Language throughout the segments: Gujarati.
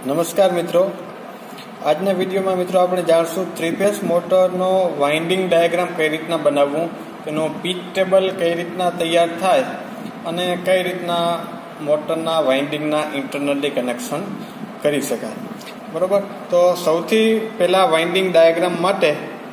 નમસ્કાર મિત્રો, આજના વિડીયોમાં મિત્રો આપણે જાણશું થ્રી ફેઝ મોટરનો વાઇન્ડિંગ ડાયાગ્રામ કઈ રીતના બનાવવું, તેનો પીચ ટેબલ કઈ રીતના તૈયાર થાય અને કઈ રીતના મોટરના વાઇન્ડિંગના ઇન્ટરનલી કનેક્શન કરી શકાય. બરોબર. તો સૌથી પહેલાં વાઇન્ડિંગ ડાયાગ્રામ માટે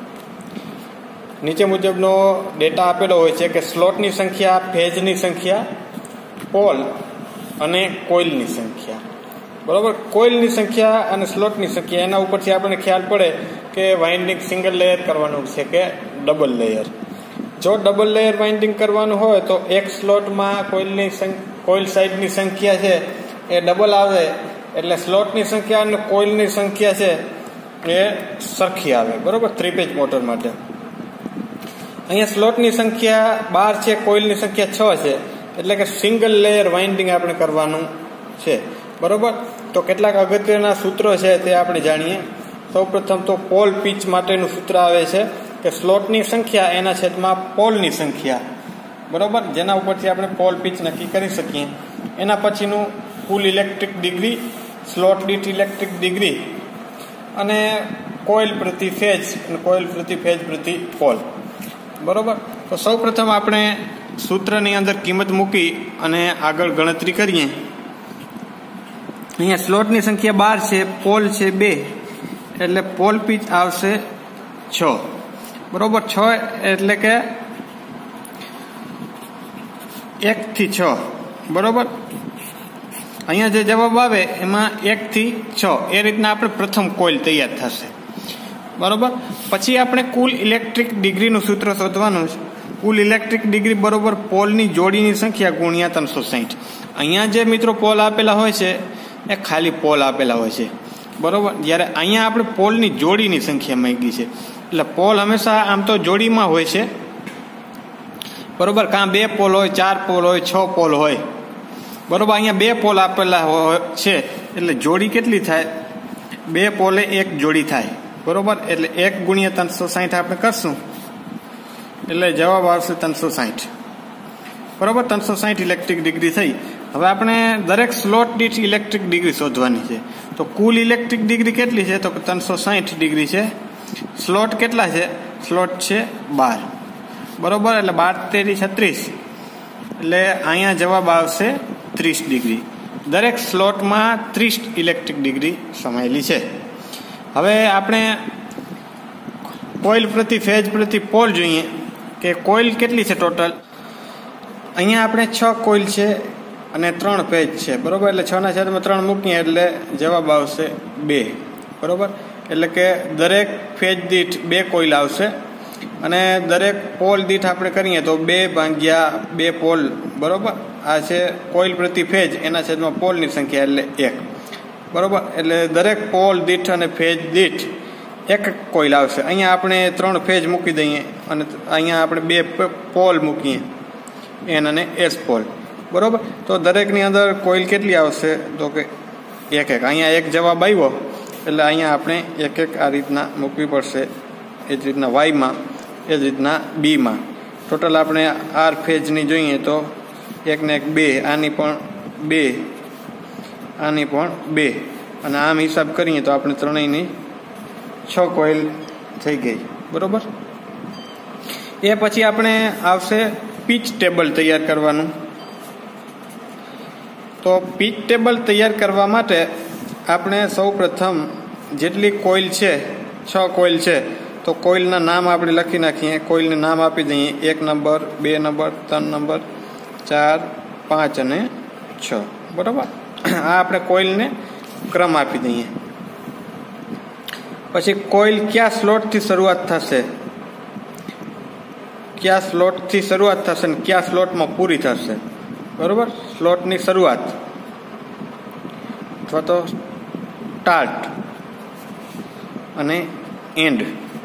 નીચે મુજબનો ડેટા આપેલો હોય છે કે સ્લોટની સંખ્યા, ફેઝની સંખ્યા, પોલ અને કોઇલની સંખ્યા. બરોબર. કોઇલની સંખ્યા અને સ્લોટની સંખ્યા, એના ઉપરથી આપણને ખ્યાલ પડે કે વાઇન્ડિંગ સિંગલ લેયર કરવાનું છે કે ડબલ લેયર. જો ડબલ લેયર વાઇન્ડિંગ કરવાનું હોય તો એક સ્લોટમાં કોઇલ સાઈડની સંખ્યા છે એ ડબલ આવે, એટલે સ્લોટની સંખ્યા અને કોઇલની સંખ્યા છે એ સરખી આવે. બરોબર. થ્રી ફેઝ મોટર માટે અહીંયા સ્લોટની સંખ્યા 12 છે, કોઇલની સંખ્યા 6 છે, એટલે કે સિંગલ લેયર વાઇન્ડિંગ આપણે કરવાનું છે. બરોબર. તો કેટલાક અગત્યના સૂત્રો છે તે આપણે જાણીએ. સૌપ્રથમ તો પોલ પીચ માટેનું સૂત્ર આવે છે કે સ્લોટની સંખ્યા એના છેદમાં પોલની સંખ્યા. બરોબર. જેના ઉપરથી આપણે પોલ પીચ નક્કી કરી શકીએ. એના પછીનું કુલ ઇલેક્ટ્રિક ડિગ્રી, સ્લોટ દીઠ ઇલેક્ટ્રિક ડિગ્રી અને કોઇલ પ્રતિ ફેઝ અને કોઇલ પ્રતિ ફેઝ પ્રતિ પોલ. બરોબર. તો સૌપ્રથમ આપણે સૂત્રની અંદર કિંમત મૂકી અને આગળ ગણતરી કરીએ. અહીંયા સ્લોટની સંખ્યા 12 છે, પોલ છે 2, એટલે પોલ પીચ આવશે 6. બરોબર. 6 એટલે કે 1 થી 6. બરોબર. અહીંયા જે જવાબ આવે એમાં 1 થી 6 એ રીતના આપણે પ્રથમ કોઇલ તૈયાર થશે. બરોબર. પછી આપણે કુલ ઇલેક્ટ્રિક ડિગ્રીનું સૂત્ર શોધવાનું છે. કુલ ઇલેક્ટ્રિક ડિગ્રી બરોબર પોલની જોડીની સંખ્યા ગુણ્યા 360. અહીંયા જે મિત્રો પોલ આપેલા હોય છે એ ખાલી પોલ આપેલા હોય છે. બરોબર. જ્યારે અહીંયા આપણે પોલની જોડીની સંખ્યા માંગી છે, એટલે પોલ હંમેશા આમ તો જોડીમાં હોય છે. બરોબર. કાં 2 પોલ હોય, 4 પોલ હોય, 6 પોલ હોય. બરોબર. અહીંયા 2 પોલ આપેલા છે, એટલે જોડી કેટલી થાય? 2 પોલે 1 જોડી થાય. બરોબર. એટલે 1 ગુણ્યા 360 આપણે કરશું, એટલે જવાબ આવશે 360. બરોબર. 360 ઇલેક્ટ્રિક ડિગ્રી થઈ. હવે આપણે દરેક સ્લોટ દીઠ ઇલેક્ટ્રિક ડિગ્રી શોધવાની છે. તો કુલ ઇલેક્ટ્રિક ડિગ્રી કેટલી છે? તો 360 ડિગ્રી છે. સ્લોટ કેટલા છે? સ્લોટ છે 12. બરોબર. એટલે 12 × 36, એટલે અહીંયા જવાબ આવશે 30 ડિગ્રી. દરેક સ્લોટમાં 30 ઇલેક્ટ્રિક ડિગ્રી સમાયેલી છે. હવે આપણે કોઇલ પ્રતિ ફેઝ પ્રતિ પોલ જોઈએ કે કોઇલ કેટલી છે ટોટલ. અહીંયા આપણે 6 કોઇલ છે અને 3 ફેઝ છે. બરોબર. એટલે 6/3 મૂકીએ એટલે જવાબ આવશે 2. બરોબર. એટલે કે દરેક ફેઝ દીઠ 2 કોઇલ આવશે અને દરેક પોલ દીઠ આપણે કરીએ તો 2/2 પોલ. બરોબર. આ છે કોઇલ પ્રતિ ફેઝ, એના છેદમાં પોલની સંખ્યા એટલે 1. બરોબર. એટલે દરેક પોલ દીઠ અને ફેઝ દીઠ 1 કોઇલ આવશે. અહીંયા આપણે 3 ફેઝ મૂકી દઈએ અને અહીંયા આપણે 2 પોલ મૂકીએ, એન અને એસ પોલ. બરોબર. તો દરેકની અંદર કોઇલ કેટલી આવશે? તો કે 1. અહીંયા 1 જવાબ આવ્યો, એટલે અહીંયા આપણે 1 આ રીતના મૂકવી પડશે. એ જ રીતના વાયમાં, એ જ રીતના બીમાં. ટોટલ આપણે આર ફેઝની જોઈએ તો 1 ને 1 2, આની પણ 2, આની પણ 2, અને આમ હિસાબ કરીએ તો આપણે ત્રણેયની 6 કોઇલ થઈ ગઈ. બરોબર. એ પછી આપણે આવશે પીચ ટેબલ તૈયાર કરવાનું. તો પીચ ટેબલ તૈયાર કરવા માટે આપણે સૌ પ્રથમ જેટલી કોઇલ છે, 6 કોઇલ છે, તો કોઇલના નામ આપણે લખી નાખીએ. કોઇલને નામ આપી દઈએ. 1 નંબર, 2 નંબર, 3 નંબર, 4, 5 અને 6. બરાબર. આ આપણે કોઇલને ક્રમ આપી દઈએ. પછી કોઇલ કયા સ્લોટથી શરૂઆત થશે, કયા સ્લોટથી શરૂઆત થશે ને કયા સ્લોટમાં પૂરી થશે. બરોબર. સ્લોટની શરૂઆત અથવા તો સ્ટાર્ટ અને એન્ડ.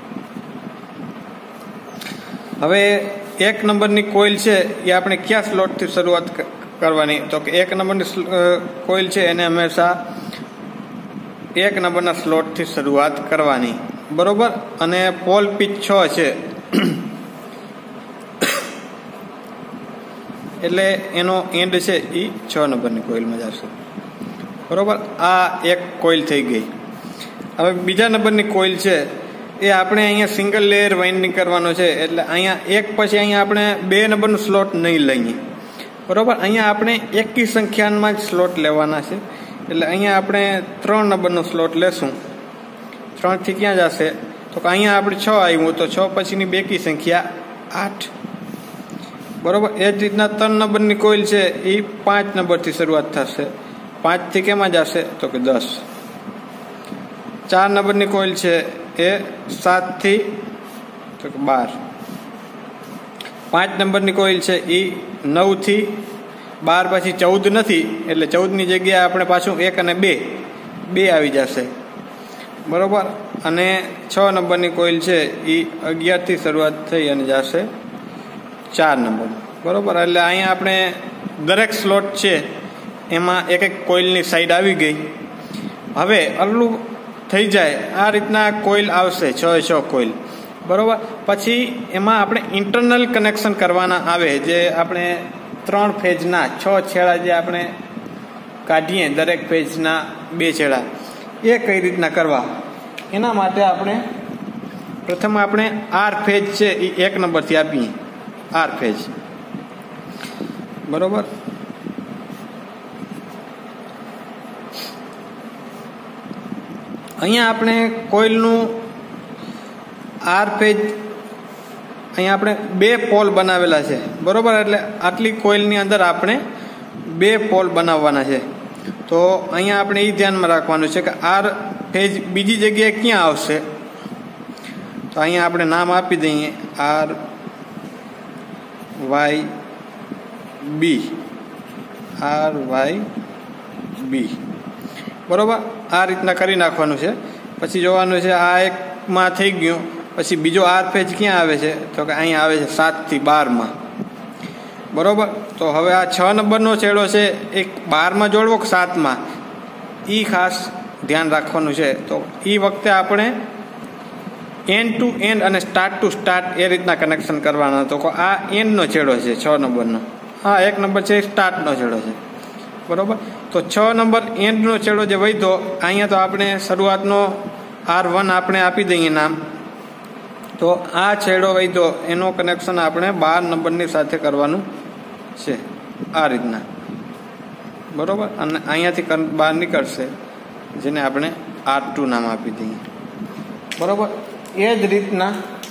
હવે 1 નંબરની કોઇલ છે એ આપણે કયા સ્લોટથી શરૂઆત કરવાની? તો કે 1 નંબરની કોઇલ છે એને હંમેશા 1 નંબરના સ્લોટથી શરૂઆત કરવાની. બરોબર. અને પોલ પીચ 6 છે, એટલે એનો એન્ડ છે એ 6 નંબરની કોઇલમાં જશે. બરાબર, આ એક કોઇલ થઈ ગઈ. હવે બીજા નંબરની કોઇલ છે એ આપણે અહીંયા સિંગલ લેયર વાઇન્ડિંગ કરવાનો છે, એટલે અહીંયા એક પછી અહીંયા આપણે 2 નંબરનું સ્લોટ નહીં લઈએ. બરાબર, અહીંયા આપણે એકી સંખ્યામાં જ સ્લોટ લેવાના છે, એટલે અહીંયા આપણે 3 નંબરનો સ્લોટ લેશું. 3 થી ક્યાં જશે તો અહીંયા આપણે 6 આવ્યું, તો 6 પછીની બેકી સંખ્યા 8. બરાબર, એ જ રીતના 3 નંબરની કોઇલ છે એ 5 નંબરથી શરૂઆત થશે. 5 થી કેમાં જશે તો કે 10. 4 નંબરની કોઇલ છે એ 7 થી તો કે 12. 5 નંબરની કોઇલ છે એ 9 થી 12 પછી 14 નથી, એટલે 14ની જગ્યાએ આપણે પાછું 1 અને 2 આવી જશે. બરોબર, અને 6 નંબરની કોઇલ છે એ 11 થી શરૂઆત થઈ અને જશે 4 નંબર. બરોબર, એટલે અહીંયા આપણે દરેક સ્લોટ છે એમાં એક એક કોઇલની સાઈડ આવી ગઈ. હવે અલ્લું થઈ જાય આ રીતના કોઇલ આવશે, 6 કોઇલ. બરોબર, પછી એમાં આપણે ઇન્ટરનલ કનેક્શન કરવાના આવે, જે આપણે 3 ફેજના 6 છેડા જે આપણે કાઢીએ, દરેક ફેજના 2 છેડા, એ કઈ રીતના કરવા એના માટે આપણે પ્રથમ આપણે આર ફેજ છે એ 1 નંબરથી આપીએ. આર ફેજ, બરોબર. અહીંયા આપણે કોઇલનું આર ફેજ અહીંયા આપણે 2 પોલ બનાવેલા છે. બરોબર, એટલે આટલી કોઇલની અંદર આપણે 2 પોલ બનાવવાના છે. તો અહીંયા આપણે એ ધ્યાનમાં રાખવાનું છે કે આર ફેજ બીજી જગ્યાએ ક્યાં આવશે, તો અહીંયા આપણે નામ આપી દઈએ R Y B. R Y B. બરોબર, આ રીતના કરી નાખવાનું છે. પછી જોવાનું છે આ એકમાં થઈ ગયું, પછી બીજો આર ફેજ ક્યાં આવે છે તો કે અહીંયા આવે છે 7 થી 12માં. બરોબર, તો હવે આ 6 નંબરનો છેડો છે એ 12માં જોડવો કે 7માં, એ ખાસ ધ્યાન રાખવાનું છે. તો એ વખતે આપણે એન્ડ ટુ એન્ડ અને સ્ટાર્ટ ટુ સ્ટાર્ટ એ રીતના કનેક્શન કરવાના. તો આ એન્ડનો છેડો છે 6 નંબરનો, હા 1 નંબર છે સ્ટાર્ટનો છેડો છે. બરોબર, તો 6 નંબર એન્ડનો છેડો જે વધ્યો, અહીંયા તો આપણે શરૂઆતનો R1 આપણે આપી દઈએ નામ. તો આ છેડો વધ્યો એનો કનેક્શન આપણે 12 નંબરની સાથે કરવાનું છે, આ રીતના. બરોબર, અને અહીંયાથી બહાર નીકળશે, જેને આપણે R2 નામ આપી દઈએ. બરોબર, એ જ રીતના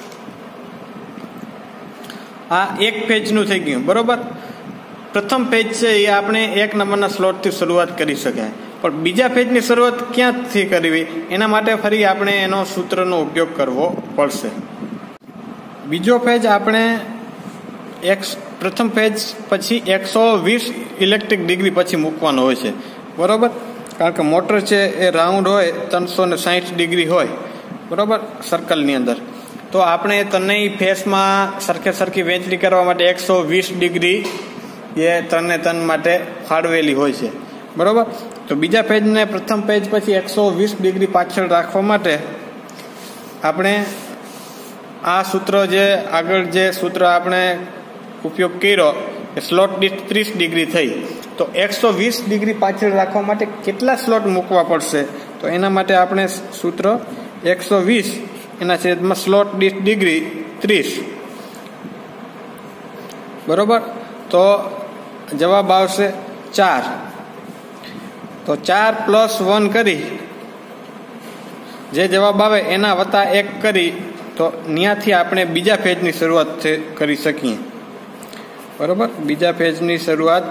આ એક પેજનું થઈ ગયું. બરોબર, પ્રથમ પેજ છે એ આપણે 1 નંબરના સ્લોટથી શરૂઆત કરી શકાય, પણ બીજા પેજની શરૂઆત ક્યાંથી કરવી એના માટે ફરી આપણે એનો સૂત્રનો ઉપયોગ કરવો પડશે. બીજો પેજ આપણે પ્રથમ પેજ પછી 120 ઇલેક્ટ્રિક ડિગ્રી પછી મૂકવાનો હોય છે. બરોબર, કારણ કે મોટર છે એ રાઉન્ડ હોય, 360 ડિગ્રી હોય. બરોબર, સર્કલની અંદર. તો આપણે ત્રણેય ફેસમાં સરખી વહેંચણી કરવા માટે 120 ડિગ્રી એ ત્રણે માટે ફાળવેલી હોય છે. બરોબર, તો બીજા પેજને પ્રથમ પેજ પછી 120 ડિગ્રી પાછળ રાખવા માટે આપણે આ સૂત્ર જે આગળ જે સૂત્ર આપણે ઉપયોગ કર્યો એ સ્લોટ દીઠ 30 ડિગ્રી થઈ. તો 120 ડિગ્રી પાછળ રાખવા માટે કેટલા સ્લોટ મૂકવા પડશે, તો એના માટે આપણે સૂત્ર 120 એના છેદમાં સ્લોટ દીઠ ડિગ્રી 30. બરોબર, તો જવાબ આવશે 4. તો 4 + 1 કરી જે જવાબ આવે એના વત્તા 1 કરી તો ત્યાંથી આપણે બીજા પેજની શરૂઆત કરી શકીએ. બરોબર, બીજા પેજની શરૂઆત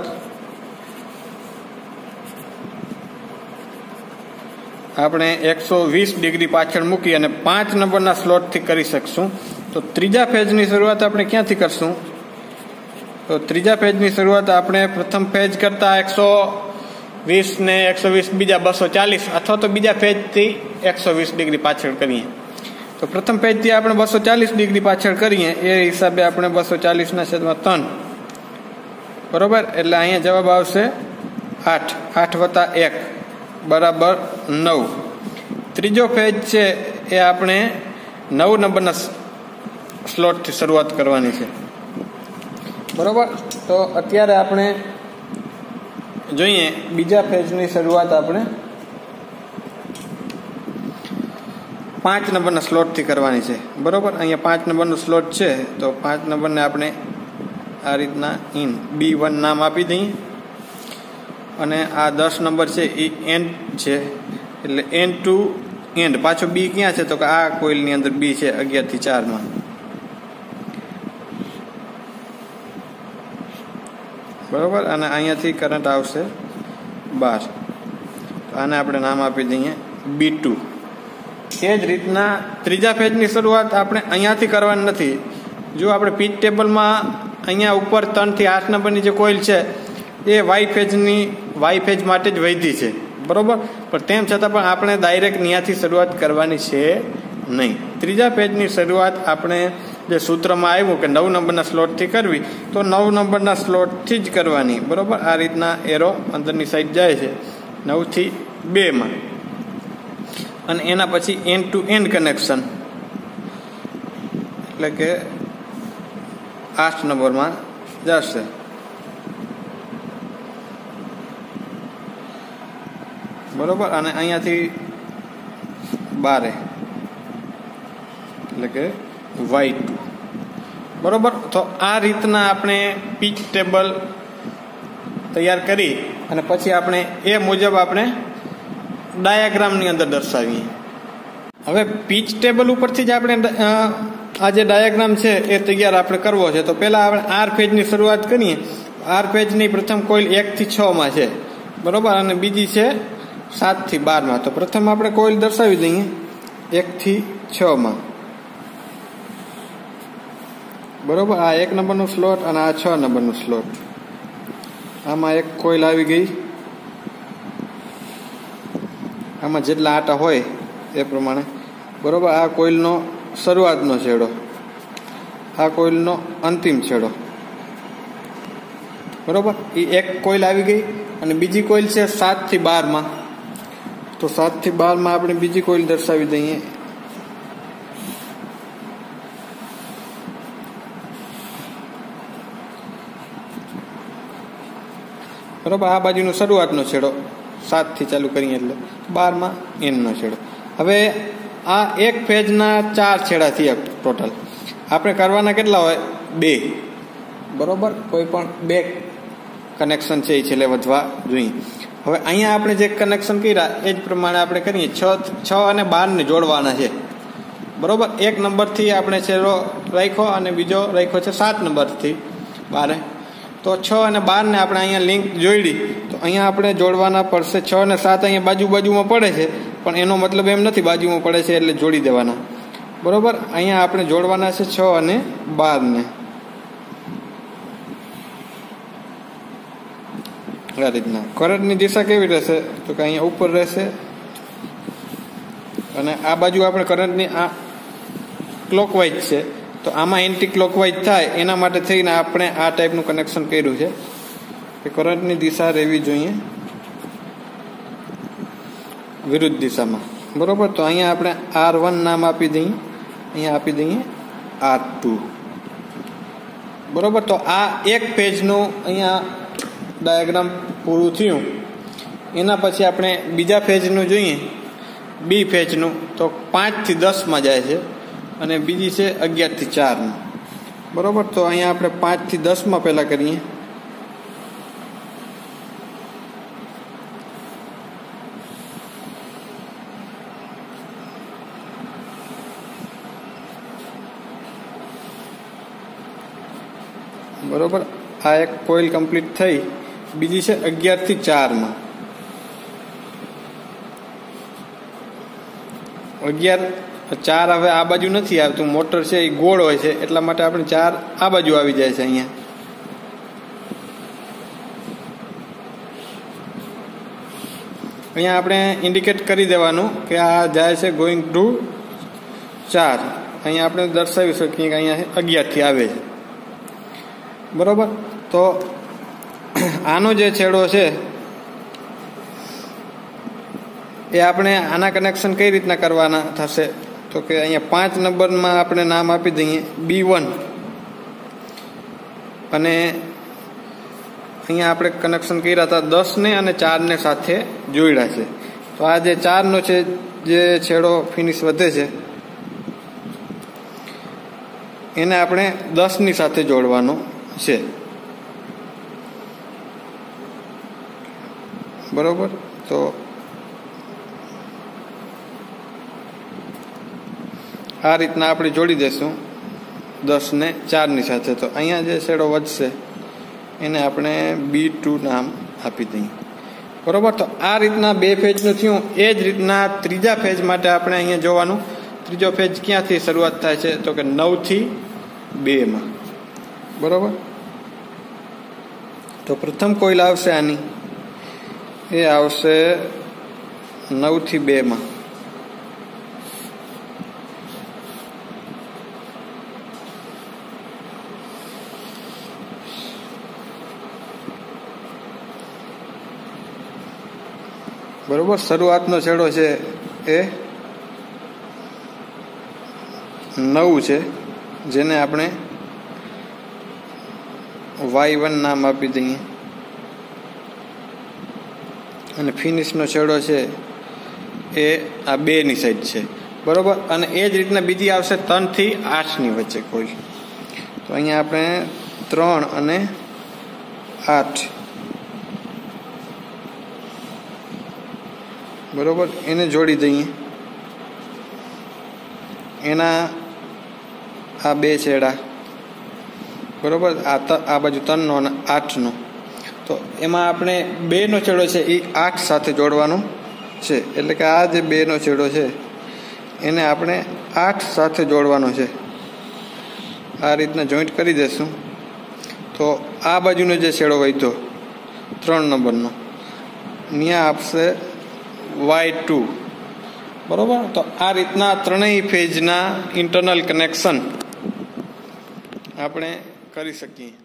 આપણે 120 ડિગ્રી પાછળ મૂકી અને 5 નંબરના સ્લોટથી કરી શકશું. તો ત્રીજા પેજની શરૂઆત આપણે ક્યાંથી કરશું, તો ત્રીજા પેજની શરૂઆત આપણે પ્રથમ પેજ કરતા 120 ને 120 બીજા 240 અથવા તો બીજા પેજથી 120 ડિગ્રી પાછળ કરીએ. તો પ્રથમ પેજથી આપણે 240 ડિગ્રી પાછળ કરીએ, એ હિસાબે આપણે 240 છેદમાં 3. બરોબર, એટલે અહીંયા જવાબ આવશે 8. 8 વત્તા 1 બરાબર 9. ત્રીજો પેજ છે એ આપણે 9 નંબરના સ્લોટથી શરૂઆત કરવાની છે. બરોબર, તો અત્યારે આપણે જોઈએ બીજા પેજની શરૂઆત આપણે 5 નંબરના સ્લોટથી કરવાની છે, બરોબર. અહીંયા 5 નંબરનો સ્લોટ છે, તો 5 નંબરને આપણે આ રીતના ઇન B1 નામ આપી દઈએ, અને આ 10 નંબર છે એ એન્ડ છે, એટલે એન્ડ ટુ એન્ડ. પાછો બી ક્યાં છે, તો કે આ કોઇલની અંદર બી છે 11 થી 4 બરોબર. અને અહીંયાથી કરંટ આવશે 12, તો આને આપણે નામ આપી દઈએ B2. એ જ રીતના ત્રીજા પેજની શરૂઆત આપણે અહીંયાથી કરવાની નથી. જો આપણે પીચ ટેબલમાં અહીંયા ઉપર 3 થી 8 નંબરની જે કોઇલ છે એ વાય ફેજ માટે જ વૈધી છે, બરોબર. પણ તેમ છતાં પણ આપણે ડાયરેક્ટ ત્યાંથી શરૂઆત કરવાની છે નહીં. ત્રીજા પેજની શરૂઆત આપણે જે સૂત્રમાં આવ્યું કે 9 નંબરના સ્લોટથી કરવી, તો 9 નંબરના સ્લોટથી જ કરવાની, બરોબર. આ રીતના એરો અંદરની સાઈડ જાય છે 9 થી 2 અને એના પછી એન્ડ ટુ એન્ડ કનેક્શન, એટલે કે 8 નંબરમાં જશે, બરોબર. અને અહીંયાથી 12, એટલે કે Y2, બરોબર. તો આ રીતના આપણે પીચ ટેબલ તૈયાર કરી અને પછી આપણે એ મુજબ આપણે ડાયાગ્રામની અંદર દર્શાવીએ. હવે પીચ ટેબલ ઉપરથી જ આપણે આ જે ડાયાગ્રામ છે એ તૈયાર આપણે કરવો છે. તો પહેલાં આપણે આર ફેજની શરૂઆત કરીએ. આર ફેજની પ્રથમ કોઇલ 1 થી 6 છે, બરોબર, અને બીજી છે 7 થી 12. તો પ્રથમ આપણે કોઇલ દર્શાવી દઈએ 1 થી 6, બરોબર. આ 1 નંબરનું સ્લોટ અને આ 6 નંબરનું સ્લોટ. આમાં એક કોઇલ આવી ગઈ, આમાં જેટલા આટા હોય એ પ્રમાણે, બરોબર. આ કોઇલનો શરૂઆતનો છેડો, આ કોઇલનો અંતિમ છેડો, બરોબર. એ એક કોઇલ આવી ગઈ. અને બીજી કોઇલ છે 7 થી 12. તો 7 થી 12 આપણે બીજી કોઇલ દર્શાવી દઈએ. બરોબર. આ બાજુનો શરૂઆતનો છેડો 7 થી ચાલુ કરીએ એટલે 12 એનનો છેડો. હવે આ એક પેજના 4 છેડા થયા ટોટલ. આપણે કરવાના કેટલા હોય? 2, બરોબર. કોઈ પણ 2 કનેક્શન છે એ છેલ્લે વધવા જોઈએ. હવે અહીંયા આપણે જે કનેક્શન કર્યા એ જ પ્રમાણે આપણે કરીએ. 6 અને 12 ને જોડવાના છે, બરોબર. 1 નંબરથી આપણે છેડો રાખ્યો અને બીજો રાખ્યો છે 7 નંબરથી 12. તો 6 અને 12 ને આપણે અહીંયા લિંક જોડી, તો અહીંયા આપણે જોડવાના પડશે. 6 અને 7 અહીંયા બાજુમાં પડે છે, પણ એનો મતલબ એમ નથી બાજુમાં પડે છે એટલે જોડી દેવાના, બરોબર. અહીંયા આપણે જોડવાના છે 6 અને 12 ને આ રીતના. કરંટની દિશા કેવી રહેશે? તો કે અહીંયા ઉપર રહેશે, અને આ બાજુ આપણે કરંટની આ ક્લોકવાઇઝ છે, તો આમાં એન્ટી ક્લોકવાઇઝ થાય એના માટે થઈને આપણે આ ટાઈપનું કનેક્શન કર્યું છે કે કરંટની દિશા રહેવી જોઈએ વિરુદ્ધ દિશામાં, બરોબર. તો અહીંયા આપણે R1 નામ આપી દઈએ, અહીંયા આપી દઈએ R2, બરોબર. તો આ એક પેજનું અહીંયા ડાયાગ્રામ પૂરું થયું. એના પછી આપણે બીજા પેજનું જોઈએ, બી પેજનું. તો 5 થી 10 જાય છે અને બીજી છે 11 થી 4, બરોબર. તો અહીંયા આપણે 5 થી 10 પહેલા કરીએ. બરોબર. આ એક કોઇલ કમ્પ્લીટ થઈ. બીજી છે 11 થી 4. 11 4 હવે આ બાજુ નથી આવતું, મોટર છે એ ગોળ હોય છે એટલા માટે આપણે 4 આ બાજુ આવી જાય છે. અહીંયા આપણે ઇન્ડિકેટ કરી દેવાનું કે આ જાય છે ગોઈંગ ટુ 4. અહીંયા આપણે દર્શાવી શકીએ કે અહીંયા 11 થી આવે છે, બરોબર. તો આનો જે છેડો છે એ આપણે આના કનેક્શન કઈ રીતના કરવાના થશે? તો કે અહીંયા 5 નંબરમાં આપણે નામ આપી દઈએ B1 અને અહીંયા આપણે કનેક્શન કર્યા હતા 10 ને અને 4 ને સાથે જોડ્યા છે. તો આ જે 4 નો છે જે છેડો ફિનિશ વધે છે એને આપણે 10 ની સાથે જોડવાનો છે. બરોબર. તો આ રીતના આપણે જોડી દઈશું 10 ને 4 ની સાથે. તો અહીંયા જે છેડો વધશે એને આપણે B2 નામ આપી દઈએ. બરોબર. તો આ રીતના 2 ફેજનું થયું. એ જ રીતના ત્રીજા ફેજ માટે આપણે અહીંયા જોવાનું. ત્રીજો ફેજ ક્યાંથી શરૂઆત થાય છે? તો કે 9 થી 2 માં. બરોબર. તો પ્રથમ કોઇલ આવશે આની, એ આવશે 9 થી 2 માં. બરોબર. શરૂઆતનો છેડો છે એ 9 છે, જેને આપણે Y1 નામ આપી દઈએ. અને ફિનિશનો છેડો છે એ આ 2 ની સાઈડ છે. બરોબર. અને એ જ રીતના બીજી આવશે 3 થી 8 ની વચ્ચે કોઈ. તો અહીંયા આપણે 3 અને 8 બરોબર એને જોડી દઈએ. એના આ 2 છેડા બરોબર, આ બાજુ 3 નો અને 8 નો. તો એમાં આપણે 2 નો છેડો છે એ 8 સાથે જોડવાનો છે. એટલે કે આ જે 2 નો છેડો છે એને આપણે 8 સાથે જોડવાનો છે. આ રીતના જોઈન્ટ કરી દેશું. તો આ બાજુનો જે છેડો વધ્યો 3 નંબરનો ત્યાં આપશે Y2. બરોબર. તો આ રીતના ત્રણેય ફેજના ઇન્ટરનલ કનેક્શન આપણે કરી શકીએ.